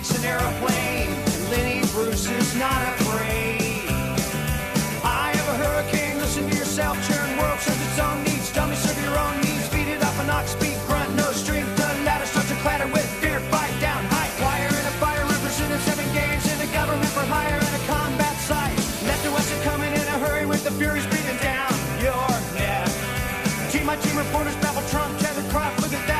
takes an airplane, and Lenny Bruce is not afraid. I have a hurricane, listen to yourself, churn world serves its own needs. Dummy, serve your own needs, feed it off an ox, speak, grunt, no strength. The ladder starts to clatter with fear, fight down, height, wire in a fire, represented 7 games in a government for hire and a combat site. Left to west are coming in a hurry with the furies breathing down your neck. Team by team reporters babble Trump, Tether Croft with a